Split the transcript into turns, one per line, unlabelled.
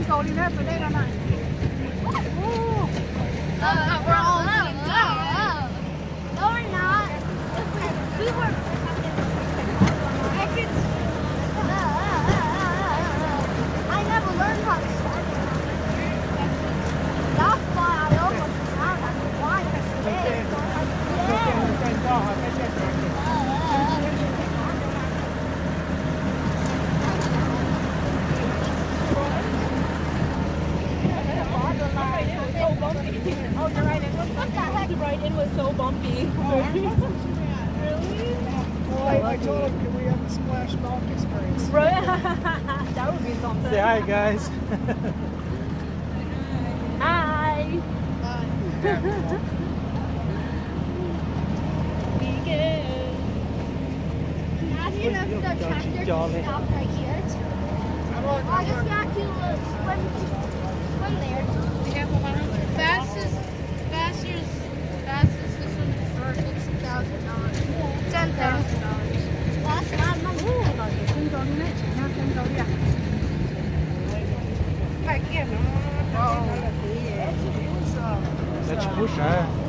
đi hết từ đây ra này.
We're all doing that. No, we're not. We were. I never learned how to swim. That's why I almost drowned. I mean, why?
Oh, you're right. It was so bumpy. Really?
Well, I told him, can we have a splash mount experience?
Right? That would be something.
Say hi, guys.
Hi.
Imagine if the tractor just stopped right here. I just got to swim there. Fastest this one for $6,000. $10,000. That's not money.
Let's push, huh?